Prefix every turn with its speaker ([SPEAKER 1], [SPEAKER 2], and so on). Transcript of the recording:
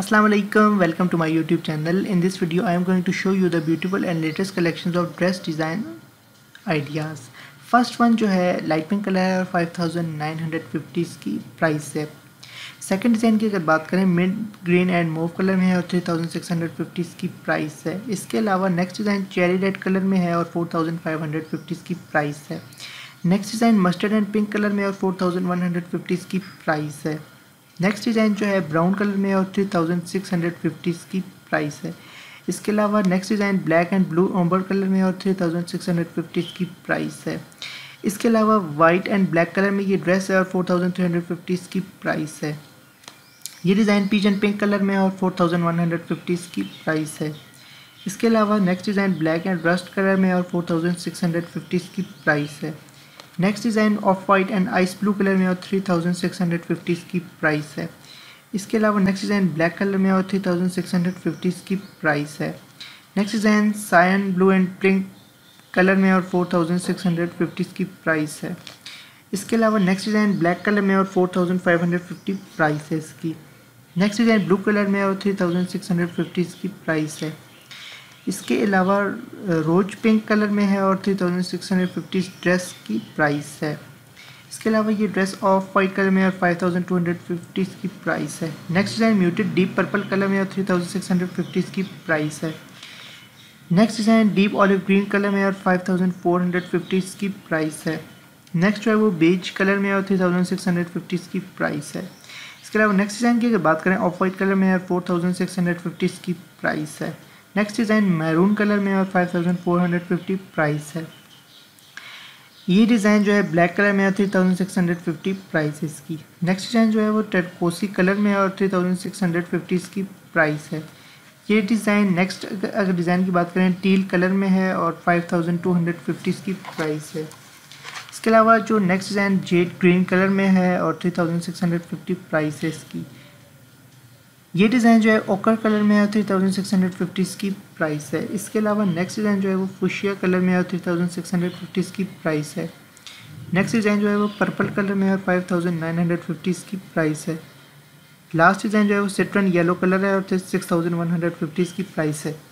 [SPEAKER 1] Assalamu alaikum, welcome to my YouTube channel. In this video I am going to show you the beautiful and latest collections of dress design ideas. First one जो है light pink colour है और 5950 की price है। Second design की अगर बात करें mid green and mauve colour में है और 3650 की प्राइस है। इसके अलावा next design cherry red colour में है और 4550 की प्राइस है। Next design mustard and pink colour में और 4150 की प्राइस है। नेक्स्ट डिज़ाइन जो है ब्राउन कलर में और 3650 की प्राइस है। इसके अलावा next design black and blue ombre colour में और 3650 की प्राइस है। इसके अलावा वाइट एंड ब्लैक कलर में ये ड्रेस है और 4350 की प्राइस है। ये डिज़ाइन पिजन पिंक कलर में और 4150 की प्राइस है। इसके अलावा next design black and rust colour में और 4650 की प्राइस है। Next design off white and ice blue colour में और 3650 की प्राइस है। इसके अलावा नेक्स्ट डिज़ाइन ब्लैक कलर में और 3650 की प्राइस है। Next design cyan blue and pink colour में और 4650 की प्राइस है। इसके अलावा नेक्स्ट डिज़ाइन ब्लैक कलर में और 4550 प्राइस है इसकी। नेक्स्ट डिज़ाइन ब्लू कलर में और 3650 की प्राइस है। इसके अलावा रोज पिंक कलर में है और 3650 ड्रेस की प्राइस है। इसके अलावा ये ड्रेस ऑफ वाइट कलर में और 5250 की प्राइस है। Next design muted deep purple colour में और 3650 की प्राइस है। Next design deep olive green colour में और 5450 की प्राइस है। नेक्स्ट जो है वो बेज कलर में और 3650 की प्राइस है। इसके अलावा नेक्स्ट डिज़ाइन की अगर बात करें ऑफ वाइट कलर में और 4650 की प्राइस है। नेक्स्ट डिज़ाइन मैरून कलर में और 5450 प्राइस है। ये डिज़ाइन जो है ब्लैक कलर में और 3650 प्राइस है इसकी। नेक्स्ट डिज़ाइन जो है वो टर्कोसी कलर में और 3650 की प्राइस है। ये डिज़ाइन नेक्स्ट अगर डिज़ाइन की बात करें टील कलर में है और 5250 की प्राइस है। इसके अलावा जो next design jade green colour में है और 3650 प्राइस है इसकी। ये डिज़ाइन जो है ओकर कलर में है 3650 की प्राइस है। इसके अलावा नेक्स्ट डिज़ाइन जो है वो फुशिया कलर में है 3650 की प्राइस है। नेक्स्ट डिज़ाइन जो है वो पर्पल कलर में है और 5950 की प्राइस है। लास्ट डिज़ाइन जो है वो सिट्रन येलो कलर है और 6150 की प्राइस है।